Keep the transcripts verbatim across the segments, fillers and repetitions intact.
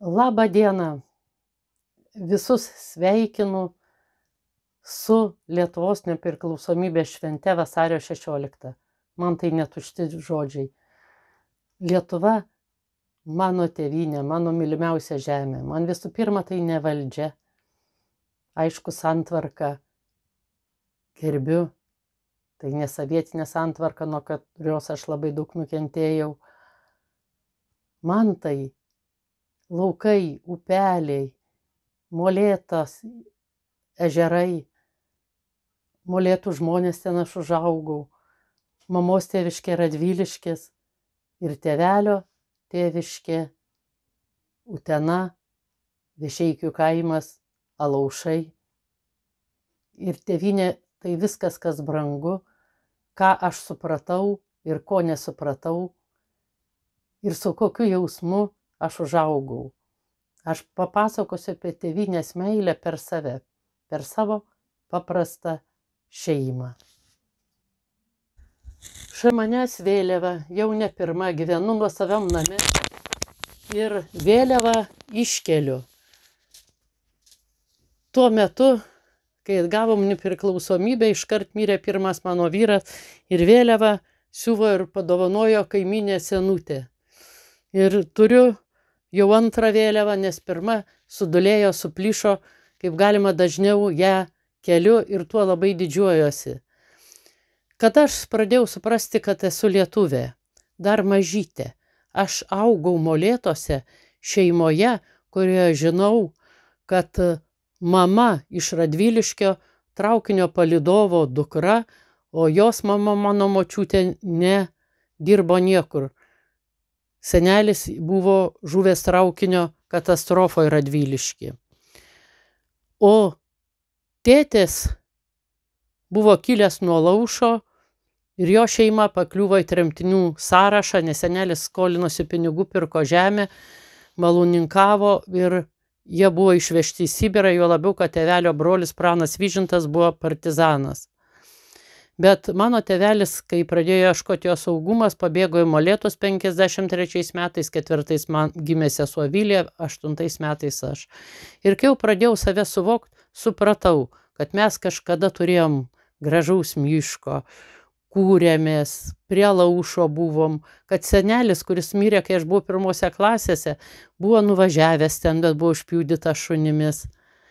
Labą dieną. Visus sveikinu su Lietuvos nepriklausomybės švente vasario šešioliktą. Man tai netušti žodžiai. Lietuva mano tėvynė, mano mylimiausia žemė. Man visų pirma tai ne valdžia. Aišku, santvarka gerbiu. Tai ne sovietinė santvarka, nuo kurios aš labai daug nukentėjau. Man tai laukai, upeliai, molėtas, ežerai, molėtų žmonės ten aš užaugau, mamos tėviškė Radviliškės ir tėvelio tėviškė Utena, Viešeikių kaimas, Alaušai. Ir tėvynė tai viskas, kas brangu, ką aš supratau ir ko nesupratau ir su kokiu jausmu aš užaugau. Aš papasakosiu apie tėvynės meilę per save, per savo paprastą šeimą. Šalia manęs vėliava, jau ne pirma, gyvenu nuosavam name ir vėliavą iškeliu. Tuo metu, kai atgavom nepriklausomybę, iškart mirė pirmas mano vyras ir vėliavą siuvo ir padovanojo kaimynė Senutė. Ir turiu jau antrą vėliavą, nes pirma sudulėjo, suplyšo, kaip galima dažniau ją keliu ir tuo labai didžiuojuosi. Kada aš pradėjau suprasti, kad esu lietuvė, dar mažytė, aš augau Molėtuose šeimoje, kurioje žinau, kad mama iš Radviliškio traukinio palydovo dukra, o jos mama, mano močiutė, nedirbo niekur. Senelis buvo žuvęs traukinio katastrofoje Radvilišky. O tėtis buvo kilęs nuo Laušo ir jo šeima pakliuvo į tremtinių sąrašą, nes senelis skolinosi pinigų, pirko žemę, malūninkavo ir jie buvo išvežti į Sibirą, juo labiau, kad tėvelio brolis Pranas Vyžintas buvo partizanas. Bet mano tėvelis, kai pradėjo ieškoti jo saugumas, pabėgo į Molėtus penkiasdešimt trečiais metais, ketvirtais man gimė sesuo Vilija, aštuntais metais aš. Ir kai jau pradėjau save suvokti, supratau, kad mes kažkada turėjom gražaus miško, kūrėmės, prie Laušo buvom, kad senelis, kuris mirė, kai aš buvau pirmose klasėse, buvo nuvažiavęs ten, bet buvo užpjudytas šunimis.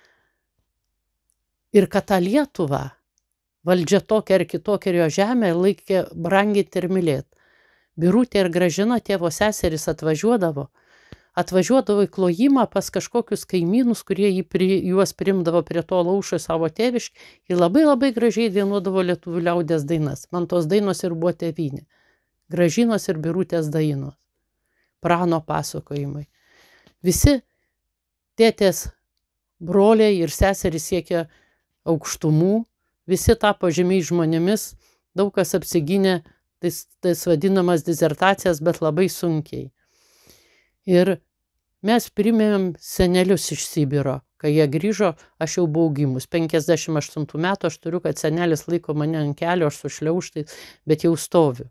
Ir kad tą Lietuvą valdžia tokia ar kitokia ir jo žemė laikė branginti ir mylėti. Birutė ir Gražina, tėvo seserys, atvažiuodavo. Atvažiuodavo į klojimą pas kažkokius kaimynus, kurie jį pri, juos primdavo prie to Laušo savo tėviškį ir labai labai gražiai dainuodavo lietuvių liaudies dainas. Man tos dainos ir buvo tėvynė. Gražinos ir Birutės dainos. Prano pasakojimai. Visi tėtės broliai ir seserys siekė aukštumų. Visi tapo žymiais žmonėmis, daug kas apsigynė tais, tais vadinamas disertacijas, bet labai sunkiai. Ir mes primėm senelius iš Sibiro. Kai jie grįžo, aš jau buvau gimus. penkiasdešimt aštuntų metų aš turiu, kad senelis laiko mane ant kelio, aš su šliaužtais, bet jau stoviu.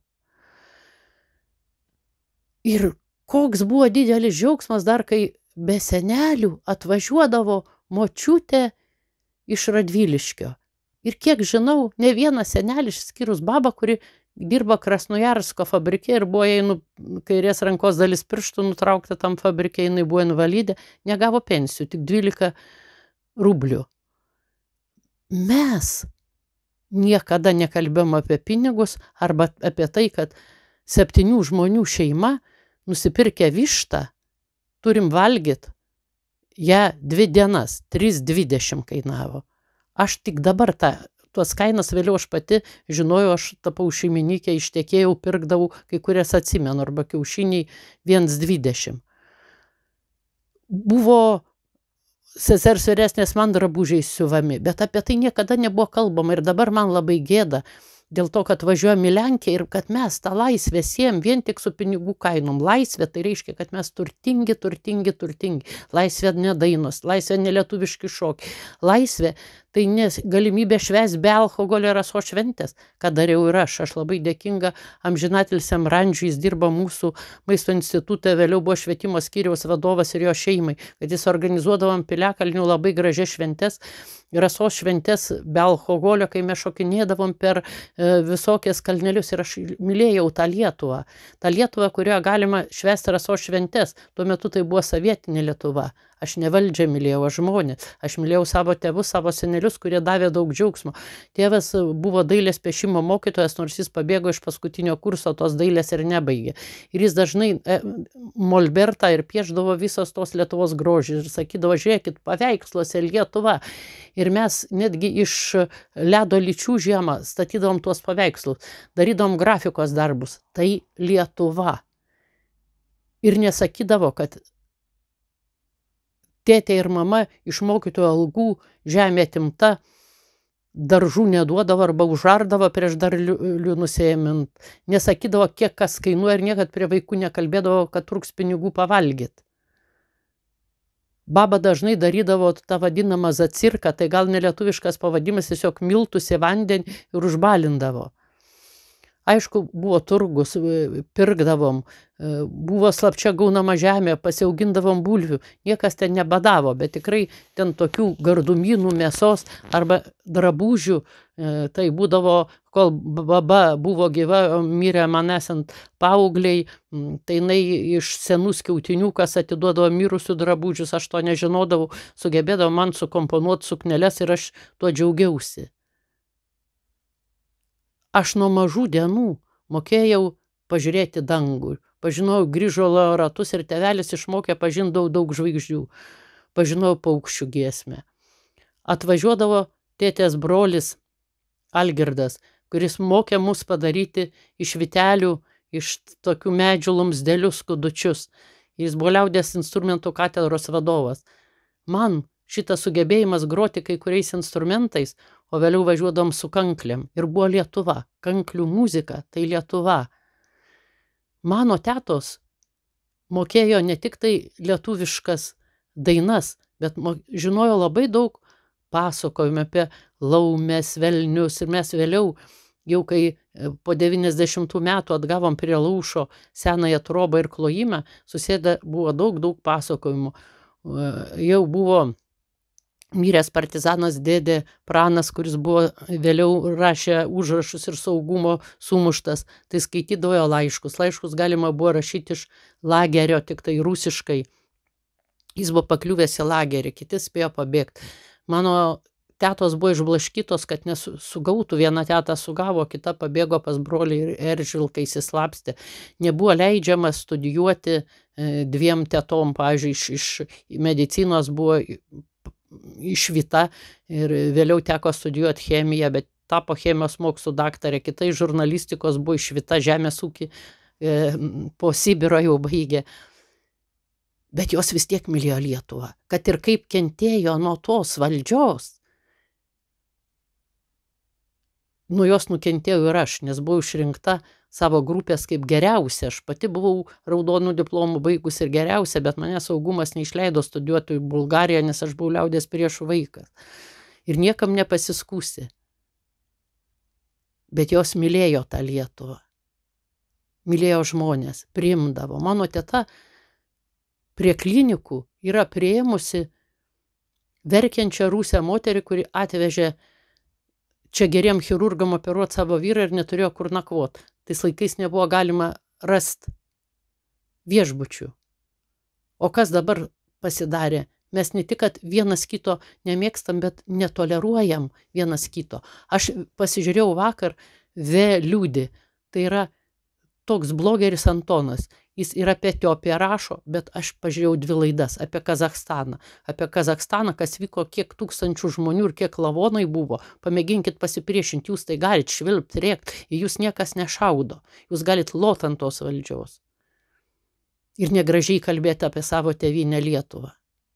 Ir koks buvo didelis džiaugsmas dar, kai be senelių atvažiuodavo močiutė iš Radviliškio. Ir kiek žinau, ne vienas senelis, išskyrus babą, kuri dirba Krasnojarsko fabrike ir buvo jai nu, kairės rankos dalis pirštų nutraukta tam fabrike, jinai buvo invalidė, negavo pensijų, tik dvylika rublių. Mes niekada nekalbėjom apie pinigus arba apie tai, kad septynių žmonių šeima nusipirkę vištą, turim valgyti ją dvi dienas, trys dvidešimt kainavo. Aš tik dabar tą, tuos kainas vėliau aš pati žinojau, aš tapau šeimininkė, ištekėjau, pirkdavau, kai kurias atsimenu, arba kiaušiniai vienas dvidešimt. Buvo sesers vyresnės man drabužiai siuvami, bet apie tai niekada nebuvo kalbama ir dabar man labai gėda dėl to, kad važiuojam į Lenkiją ir kad mes tą laisvę siejam vien tik su pinigų kainom. Laisvė tai reiškia, kad mes turtingi, turtingi, turtingi. Laisvė ne dainos, laisvė ne lietuviški šokiai. Laisvė tai nes galimybė švęst be alkoholio rasos šventės, ką dariau ir aš. Aš labai dėkinga amžinatilsiam Randžiui, jis dirba mūsų maisto institute, vėliau buvo švietimo skyriaus vadovas ir jo šeimai, kad jis organizuodavom Piliakalnių labai gražias šventes, rasos šventes be alkoholio, kai mes šokinėdavom per e, visokias kalnelius, ir aš mylėjau tą Lietuvą. tą Lietuvą, kurioje galima švęsti rasos šventes. Tuo metu tai buvo sovietinė Lietuva. Aš ne valdžią mylėjau, aš žmonės. Aš mylėjau savo tėvus, savo senelius, kurie davė daug džiaugsmo. Tėvas buvo dailės piešimo mokytojas, nors jis pabėgo iš paskutinio kurso, tos dailės ir nebaigė. Ir jis dažnai e, molbertą ir piešdavo visos tos Lietuvos grožį ir sakydavo, žiūrėkit, paveiksluose Lietuva. Ir mes netgi iš ledo lyčių žiemą statydavom tuos paveikslus, darydavom grafikos darbus. Tai Lietuva. Ir nesakydavo, kad tėtė ir mama iš mokytojų algų žemė atimta, daržų neduodavo arba užardavo prieš derlių nusėjimint. Nesakydavo, kiek kas kainuoja, ir niekad prie vaikų nekalbėdavo, kad trūks pinigų pavalgyti. Baba dažnai darydavo tą vadinamą zacirką, tai gal nelietuviškas pavadimas, tiesiog miltus į vandenį ir užbalindavo. Aišku, buvo turgus, pirkdavom, buvo slapčia gaunama žemė, pasiaugindavom bulvių, niekas ten nebadavo, bet tikrai ten tokių gardumynų, mėsos arba drabužių, tai būdavo, kol baba buvo gyva, mirė man esant paaugliai, tai jinai iš senų skiautinių, kas atiduodavo mirusių drabužius, aš to nežinodavau, sugebėdavo man sukomponuoti sukneles ir aš tuo džiaugiausi. Aš nuo mažų dienų mokėjau pažiūrėti dangų, pažinojau Grįžulo ratus ir tėvelis išmokė pažindau daug žvaigždžių, pažinojau paukščių giesmę. Atvažiuodavo tėtės brolis Algirdas, kuris mokė mus padaryti iš vitelių, iš tokių medžių lumsdelių skudučius. Jis buvo liaudies instrumentų katedros vadovas. Man šitas sugebėjimas groti kai kuriais instrumentais, o vėliau važiuodom su kanklėm. Ir buvo Lietuva. Kanklių muzika, tai Lietuva. Mano tetos mokėjo ne tik tai lietuviškas dainas, bet žinojo labai daug pasakojimų apie laumės, velnius. Ir mes vėliau, jau kai po devyniasdešimtų metų atgavom prie Laušo senąją trobą ir klojimą, susėdę buvo daug, daug pasakojimų. Jau buvo miręs partizanas dėdė Pranas, kuris buvo vėliau rašė užrašus ir saugumo sumuštas, tai skaitydavo laiškus. Laiškus galima buvo rašyti iš lagerio, tik tai rusiškai. Jis buvo pakliuvęs į lagerį, kiti spėjo pabėgti. Mano tetos buvo išblaškytos, kad nesugautų. Viena teta sugavo, kita pabėgo pas brolį ir Eržilką įsislapstė. Nebuvo leidžiama studijuoti dviem tetom, pavyzdžiui, iš, iš medicinos buvo išvyta ir vėliau teko studijuoti chemiją, bet tapo chemijos mokslų daktarė, kitai žurnalistikos buvo išvyta, žemės ūkį e, po Sibiro jau baigė. Bet jos vis tiek mylėjo Lietuvą, kad ir kaip kentėjo nuo tos valdžios. Nuo jos nukentėjau ir aš, nes buvau išrinkta savo grupės kaip geriausia. Aš pati buvau raudonų diplomų baigus ir geriausia, bet mane saugumas neišleido studijuoti į Bulgariją, nes aš buvau liaudies priešų vaikas. Ir niekam nepasiskūsi. Bet jos mylėjo tą Lietuvą. Mylėjo žmonės, priimdavo. Mano teta prie klinikų yra priėmusi verkiančią rusę moterį, kuri atvežė čia geriem chirurgam operuoti savo vyrą ir neturėjo kur nakvot. Tais laikais nebuvo galima rasti viešbučių. O kas dabar pasidarė? Mes ne tik, kad vienas kito nemėgstam, bet netoleruojam vienas kito. Aš pasižiūrėjau vakar V liūdį. Tai yra toks blogeris Antonas. Jis ir apie Etiopiją rašo, bet aš pažiūrėjau dvi laidas apie Kazachstaną. Apie Kazachstaną, kas vyko, kiek tūkstančių žmonių ir kiek lavonai buvo. Pamėginkit pasipriešinti, jūs tai galit švilpti, rėkti, ir jūs niekas nešaudo. Jūs galit lot ant tos valdžios. Ir negražiai kalbėti apie savo tėvynę Lietuvą.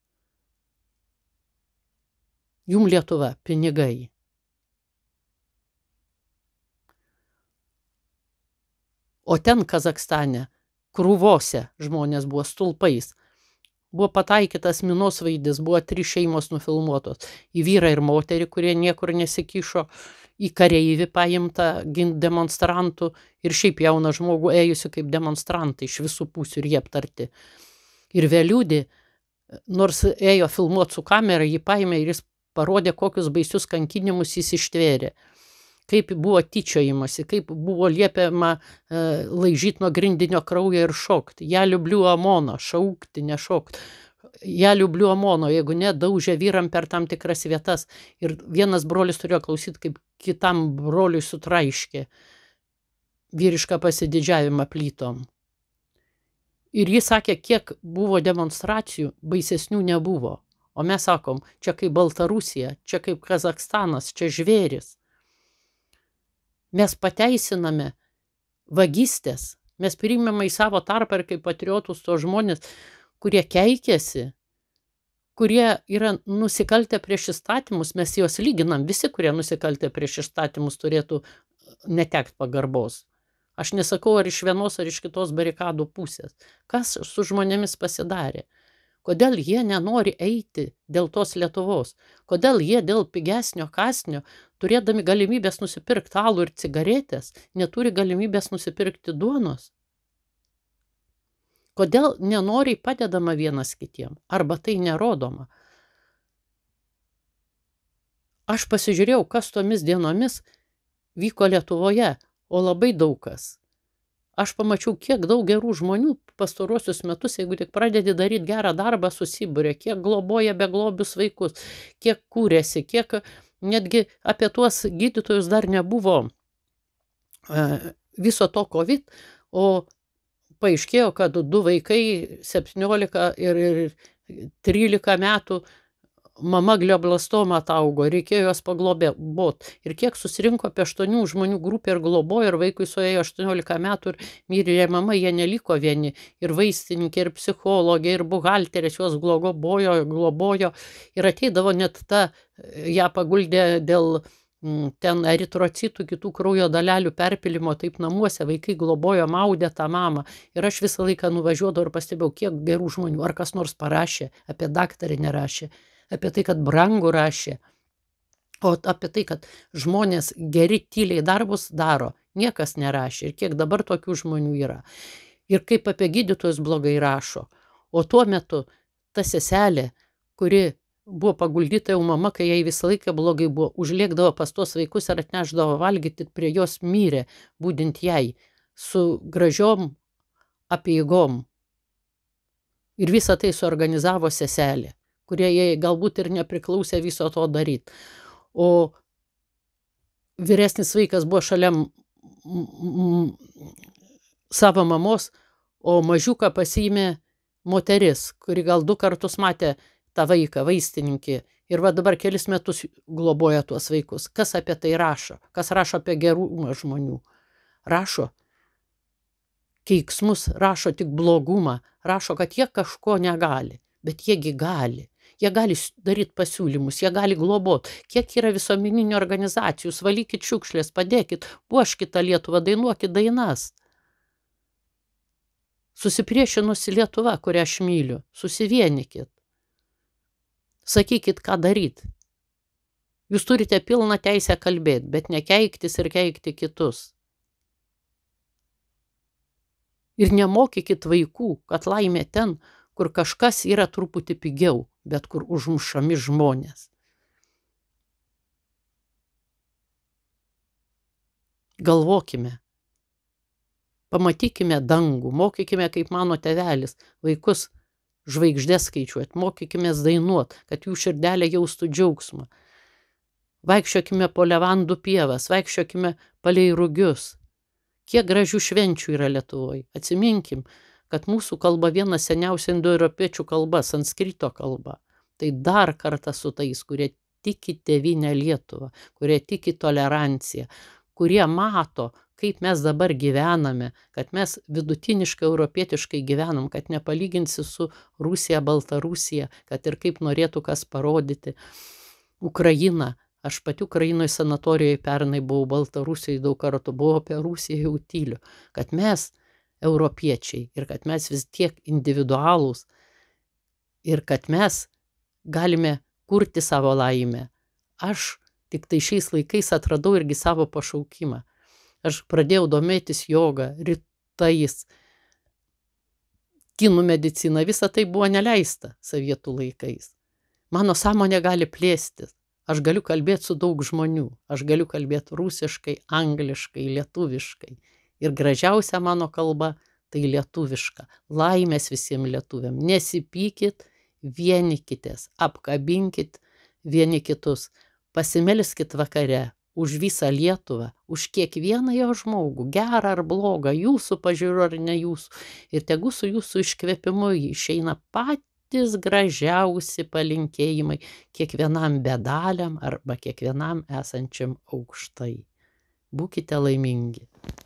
Jum Lietuva, pinigai. O ten Kazachstane krūvose žmonės buvo stulpais. buvo pataikytas minosvaidis, buvo trys šeimos nufilmuotos. Į vyrą ir moterį, kurie niekur nesikišo, į kareivį paimtą gint demonstrantų ir šiaip jauną žmogų ėjusi kaip demonstrantai iš visų pusių ir jie aptarti. Ir Veliūdį, nors ėjo filmuoti su kamera, jį paėmė ir jis parodė, kokius baisius kankinimus jis ištvėrė. Kaip buvo tyčiojimasi, kaip buvo liepiama e, laižyti nuo grindinio kraują ir šokti. Ja liubliu amono, šaukti, nešokti. Ja liubliu amono, jeigu ne, daužė vyram per tam tikras vietas. Ir vienas brolis turėjo klausyti, kaip kitam broliui sutraiškė vyrišką pasididžiavimą plytom. Ir jis sakė, kiek buvo demonstracijų, baisesnių nebuvo. O mes sakom, čia kaip Baltarusija, čia kaip Kazakstanas, čia žvėris. Mes pateisiname vagystės, mes priimame į savo tarpą ir kaip patriotus to žmonės, kurie keikėsi, kurie yra nusikaltę prieš įstatymus, mes juos lyginam, visi, kurie nusikaltę prieš įstatymus turėtų netekti pagarbos. Aš nesakau, ar iš vienos, ar iš kitos barikadų pusės. Kas su žmonėmis pasidarė? Kodėl jie nenori eiti dėl tos Lietuvos? Kodėl jie dėl pigesnio kąsnio, turėdami galimybės nusipirkti alų ir cigaretės, neturi galimybės nusipirkti duonos? Kodėl nenoriai padedama vienas kitiem? Arba tai nerodoma? Aš pasižiūrėjau, kas tomis dienomis vyko Lietuvoje, o labai daug kas. Aš pamačiau, kiek daug gerų žmonių pastaruosius metus, jeigu tik pradedi daryti gerą darbą, susibūrė, kiek globoja beglobius vaikus, kiek kūrėsi, kiek netgi apie tuos gydytojus dar nebuvo e, viso to COVID, o paaiškėjo, kad du vaikai, septyniolika ir, ir trylika metų, mama glioblastoma ataugo, reikėjo jos paglobot. Ir kiek susirinko apie aštuonių žmonių grupę ir globojo, ir vaikui suėjo aštuoniolika metų ir mirė mama, jie neliko vieni. Ir vaistininkė, ir psichologė, ir buhalterės juos globojo, globojo. Ir ateidavo net ta, ją paguldė dėl ten eritrocitų, kitų kraujo dalelių perpilimo, taip namuose vaikai globojo, maudė tą mamą. Ir aš visą laiką nuvažiuodavau ir pastebėjau, kiek gerų žmonių. Ar kas nors parašė, apie daktarį nerašė. Apie tai, kad brangų rašė, o apie tai, kad žmonės geri tyliai darbus daro, niekas nerašė. Ir kiek dabar tokių žmonių yra. Ir kaip apie gydytojus blogai rašo. O tuo metu ta seselė, kuri buvo paguldyta jau mama, kai jai visą laiką blogai buvo, užliekdavo pas tuos vaikus ir atneždavo valgyti, prie jos mirė, būdint jai, su gražiom apeigom. Ir visą tai suorganizavo seselė, kurie jai galbūt ir nepriklausė viso to daryti. O vyresnis vaikas buvo šalia savo mamos, o mažiuką pasiėmė moteris, kuri gal du kartus matė tą vaiką, vaistininkį. Ir va dabar kelis metus globoja tuos vaikus. Kas apie tai rašo? Kas rašo apie gerumą žmonių? Rašo keiksmus, rašo tik blogumą, rašo, kad jie kažko negali, bet jiegi gali. Jie gali daryti pasiūlymus, jie gali globot. Kiek yra visuomeninių organizacijų, valykit šiukšlės, padėkit, puoškit tą Lietuvą, dainuokit dainas. Susipriešinusi Lietuva, kurią aš myliu, susivienikit. Sakykit, ką daryti. Jūs turite pilną teisę kalbėti, bet nekeiktis ir keikti kitus. Ir nemokykit vaikų, kad laimė ten, kur kažkas yra truputį pigiau, bet kur užmušami žmonės. Galvokime, pamatykime dangų, mokykime, kaip mano tėvelis, vaikus žvaigždės skaičiuoti, mokykime dainuot, kad jų širdelė jaustų džiaugsmą. Vaikščiokime po levandų pievas, vaikščiokime palei rugius. Kiek gražių švenčių yra Lietuvoje. Atsiminkim, kad mūsų kalba viena seniausia indoeuropiečių kalba, sanskrito kalba. Tai dar kartą su tais, kurie tiki tėvynę Lietuvą, kurie tiki toleranciją, kurie mato, kaip mes dabar gyvename, kad mes vidutiniškai europietiškai gyvenam, kad nepalyginsi su Rusija, Baltarusija, kad ir kaip norėtų kas parodyti. Ukraina. Aš pati Ukrainoje sanatorijoje pernai buvau, Baltarusijoje daug kartų buvau, apie Rusiją jau tyliu, kad mes europiečiai ir kad mes vis tiek individualūs, ir kad mes galime kurti savo laimę. Aš tik tai šiais laikais atradau irgi savo pašaukimą. Aš pradėjau domėtis joga, rytais, kinų medicina, visa tai buvo neleista sovietų laikais. Mano sąmonė gali plėstis. Aš galiu kalbėti su daug žmonių. Aš galiu kalbėti rusiškai, angliškai, lietuviškai. Ir gražiausia mano kalba tai lietuviška. Laimės visiems lietuviam. Nesipykit, vienykitės, apkabinkit vieni kitus. Pasimelskit vakare už visą Lietuvą, už kiekvieną jo žmogų, gerą ar blogą, jūsų pažiūrų ar ne jūsų. Ir tegu su jūsų iškvėpimu išeina patys gražiausi palinkėjimai kiekvienam bedaliam arba kiekvienam esančiam aukštai. Būkite laimingi.